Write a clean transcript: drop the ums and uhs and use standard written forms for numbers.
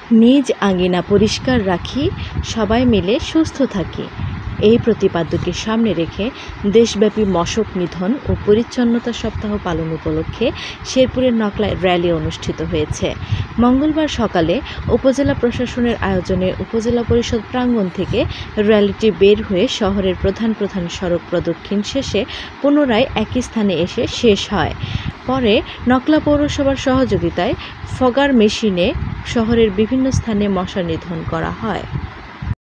নিজ আঙিনা পরিষ্কার রাখি, সবাই মিলে সুস্থ থাকি। এই প্রতিপাদ্যকে সামনে রেখে দেশব্যাপী মশক নিধন ও পরিচ্ছন্নতা সপ্তাহ পালন উপলক্ষে শেরপুরের নকলায় র্যালি অনুষ্ঠিত হয়েছে। মঙ্গলবার সকালে উপজেলা প্রশাসনের আয়োজনে উপজেলা পরিষদ প্রাঙ্গণ থেকে র্যালিটি বের হয়ে শহরের প্রধান প্রধান সড়ক প্রদক্ষিণ শেষে পুনরায় একই স্থানে এসে শেষ হয়। পরে নকলা পৌরসভার সহযোগিতায় ফগার মেশিনে শহরের বিভিন্ন স্থানে মশা নিধন করা হয়।